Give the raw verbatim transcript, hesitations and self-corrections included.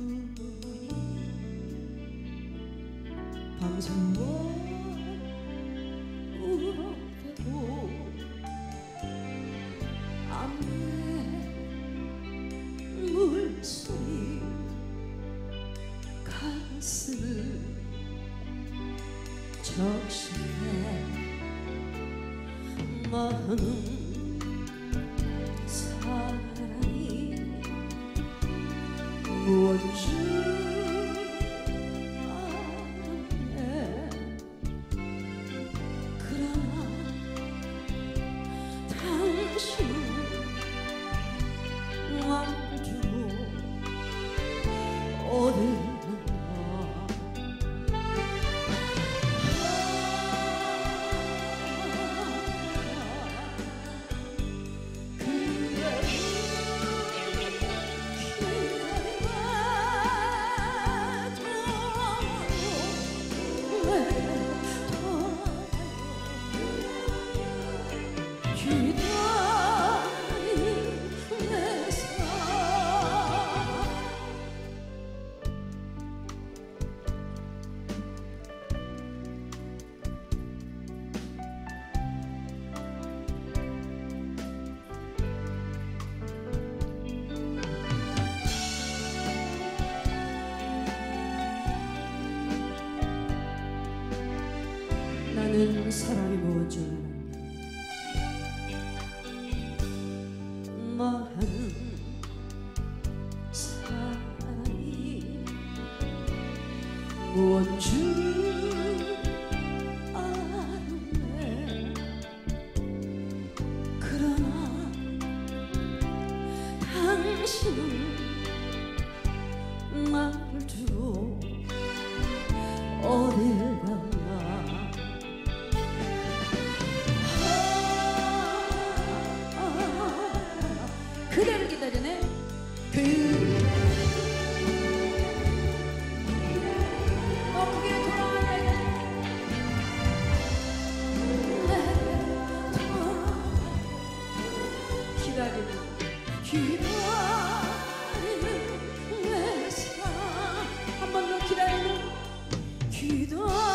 분이 밤새워 울어대고 안개 물소리 가슴을 적시네. 많은 사랑이 무엇인지 아네. 그러나 당신은 나를 두고 어딜 나는 사랑이 무엇인 줄 알았네. 많은 사랑이 무엇인 줄 알았네. 그러나 당신은 나를 두고 어딜 가. 그대를 기다리네. 그 어떻게 돌아가야 기다리는 기다리는 내 사랑 한 번 더 기다리는 기다리는